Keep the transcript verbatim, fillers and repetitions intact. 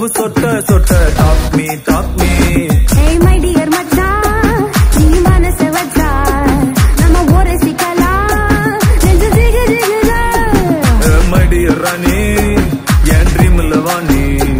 சொட்ட சொட்ட talk me talk me. Hey my dear மச்சான் நீ மனசு வச்சா நம்ம ஒரே சிக்கலாம் நெஞ்சு ஜிகு ஜிகுதா. My dear Rani N ட்ரீம்ல Vani